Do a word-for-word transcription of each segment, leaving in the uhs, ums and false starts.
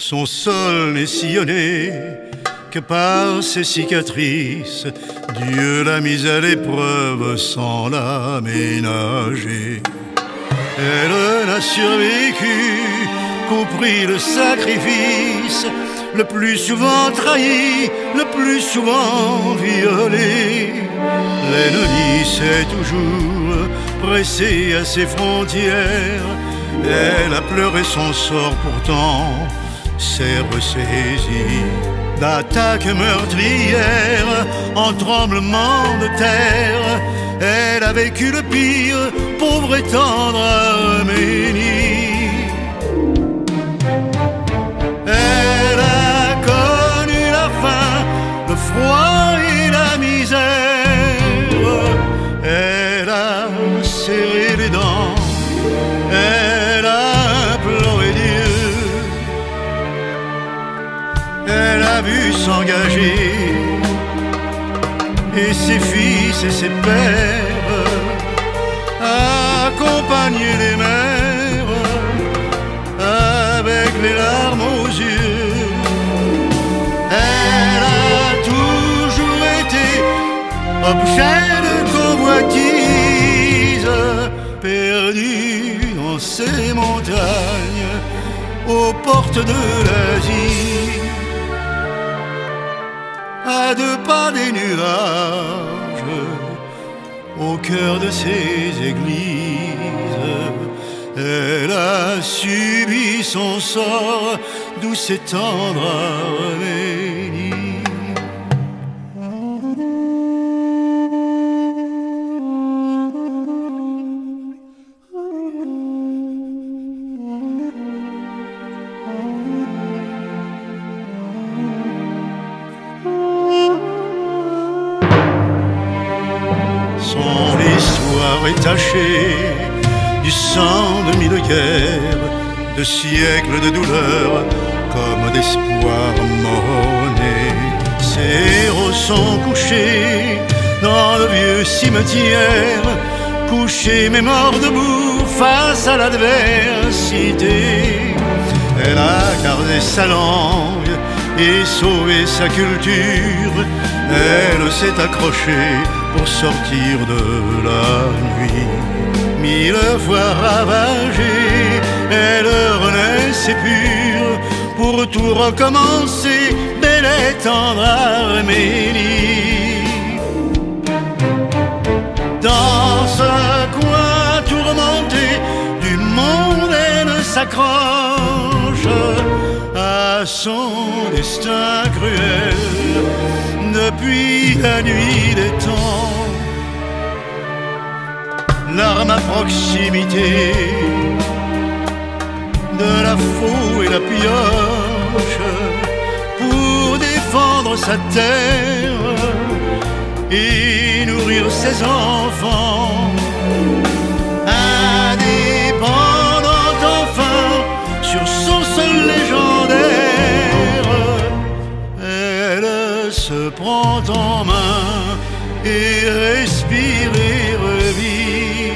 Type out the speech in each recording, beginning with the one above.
Son sol n'est sillonné que par ses cicatrices. Dieu l'a mise à l'épreuve sans la ménager. Elle n'a survécu qu'au prix le sacrifice, le plus souvent trahi, le plus souvent violé. L'ennemi s'est toujours pressé à ses frontières. Elle a pleuré son sort, pourtant s'est ressaisie d'attaques meurtrières en tremblement de terre. Elle a vécu le pire, pauvre et tendre Arménie. Elle a connu la faim, le froid et la misère. Elle a serré les dents, elle a imploré Dieu. Elle a vu s'engager et ses fils et ses pères accompagner les mères avec les larmes aux yeux. Elle a toujours été objet de convoitise, perdue dans ces montagnes aux portes de l'Asie. À deux pas des nuages, au cœur de ces églises, elle a subi son sort, douce et tendre Arménie. Son histoire est tachée du sang de mille guerres, de siècles de douleur comme d'espoir mort-né. Ses héros sont couchés dans le vieux cimetière, couchés mais morts debout face à l'adversité. Elle a gardé sa langue et sauvé sa culture. Elle s'est accrochée pour sortir de la nuit. Mille fois ravagée, elle renaissait pure pour tout recommencer, belle et tendre Arménie. Dans ce coin tourmenté du monde, elle s'accroche à son destin cruel depuis la nuit des temps. L'arme à proximité de la faux et la pioche pour défendre sa terre et nourrir ses enfants. Indépendante enfin sur son sol légendaire, elle se prend en main et respire et revit.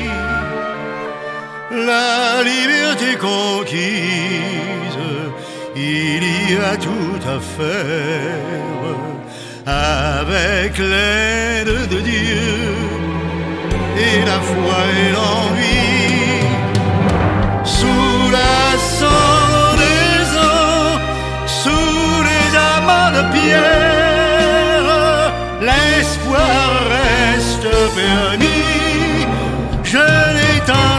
La liberté conquise, il y a tout à faire avec l'aide de Dieu et la foi et l'envie. Sous la cendre des ans, sous les amas de pierre, l'espoir reste permis. Je l'éteins